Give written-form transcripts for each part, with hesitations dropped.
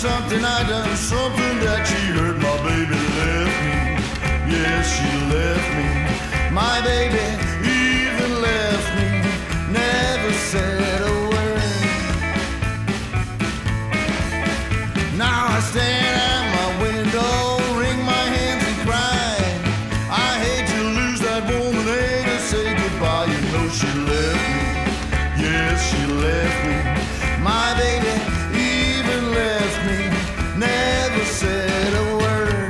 something, I done something that she hurt. My baby left me, yes, she left me. My baby even left me, never said a word. Now I stand at my window, wring my hands and cry. I hate to lose that woman, hate to say goodbye. You know she left me, yes, she left me. My baby even left me, never said a word.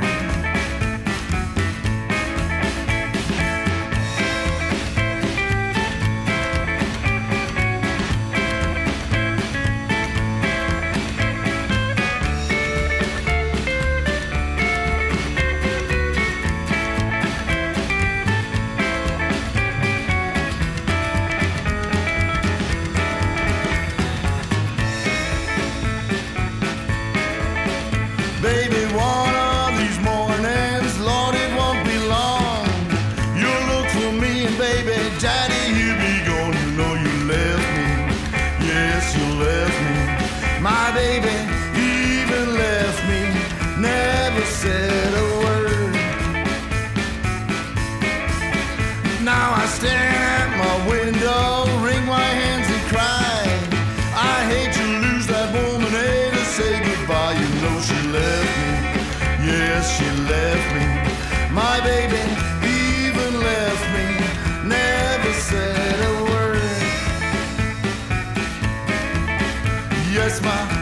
Baby, one of these mornings, Lord, it won't be long. You'll look for me and baby, Daddy, you'll be gone. You know you left me, yes, you left me. My baby even left me, never said a word. Now I stand at my window, wring my hands and cry. I hate to lose that woman, hate to say goodbye. You know she left me, yes, she left me. My baby even left me, never said a word. Yes, my